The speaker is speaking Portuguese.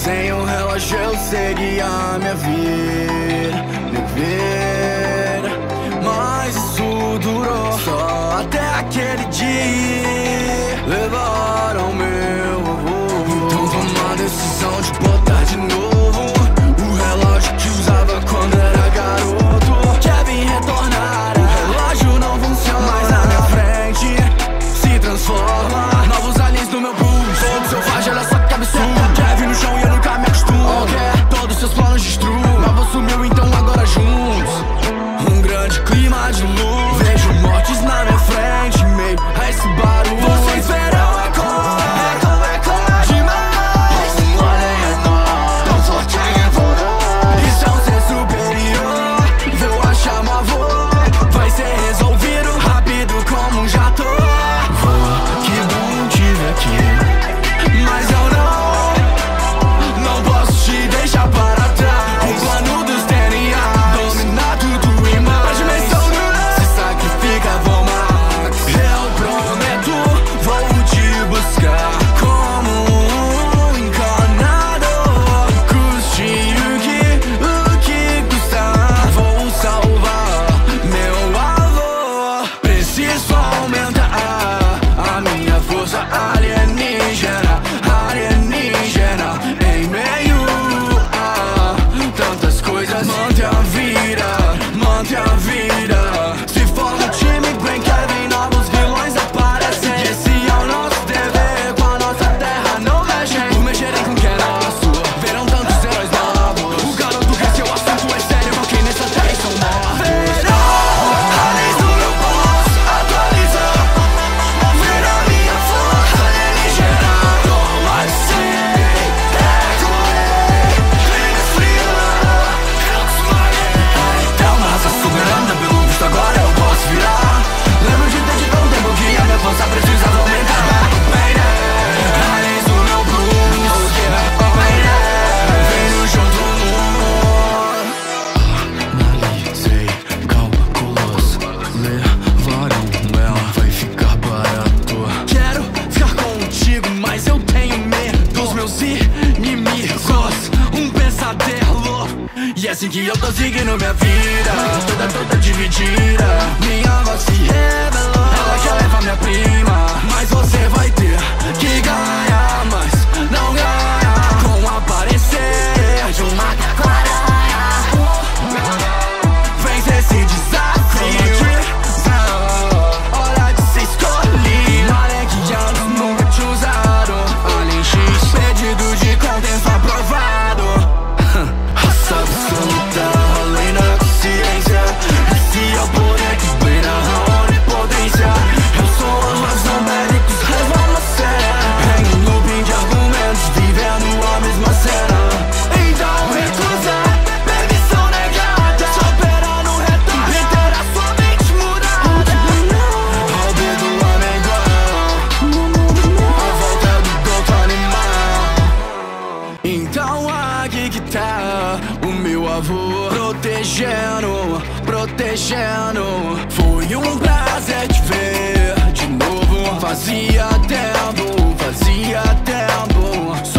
Sem o relógio eu seguia a minha vida, mas isso durou só até aquele dia. Levaram meu avô. Então toma a decisão de botar de novo o relógio que usava quando era garoto. Quer vir retornar, o relógio não funciona, mas na minha frente se transforma. Novos aliens no meu pulso, todo selvagem, olha só que absurdo. Quer vir no chão e eu nunca me acostumo. Quer todos seus planos destruo. Meu avô sumiu, então agora juntos um grande clima de luz. Vejo mortes na minha frente, meio a esse barulho. Vocês verão eco demais. Olhem a nós, tão forte em voar. Isso é um ser superior. Vou achar meu avô, vai ser resolvido rápido como um jato. Vô, que bom te ver aqui, mas eu não posso te deixar para trás. O plano dos DNA, dominar tudo e mais. A dimensão do se sacrifica, vou mais. Eu prometo, vou te buscar como um encanador. Custe o que custar, vou salvar meu avô. Preciso aumentar a minha força alienígena, em meio a tantas coisas. Mantém a vida. Se for no time Gwen Kevin, novos vilões aparecem. Esse é o nosso dever, com a nossa terra não mexem. Por mexerem com o que é nosso, verão tantos heróis novos. O garoto cresceu, o assunto é sério, com quem nessa terra são mortos. Verão, aliens no meu pulso, atualizam. Verá minha força alienígena. Como assim? Agora eu posso virar. Lembro de ter dito há um tempo que a minha força precisava aumentar. Aliens no meu pulso, venho junto no analisei cálculos, levaram ela, vai ficar barato. Quero ficar contigo, mas eu tenho medo dos meus inimigos. Um pesadelo. E é assim que eu tô seguindo minha vida, toda dividida. Minha voz se revelou, ela quer levar minha prima, mas você vai ter que ganhar, mas não ganhar com aparecer de um macaco-aranha. Vencer esse desafio, hora de se escolher. Malequianos nunca te usaram. Alien X, pedido de contenção aprovado. Raça absoluta, além da consciência. Esse é o poder que vem na onipotência. Eu sou a razão, médicos revelam a cena. Em um looping de argumentos, vivendo a mesma cena. Então recusar, permissão negada. Só esperar no retorno e ter a sua mente mudada. Ao dedo amendoim, a volta do doutor animal. Então aqui que tá o meu avô, protegendo. Foi um prazer te ver de novo. Fazia tempo.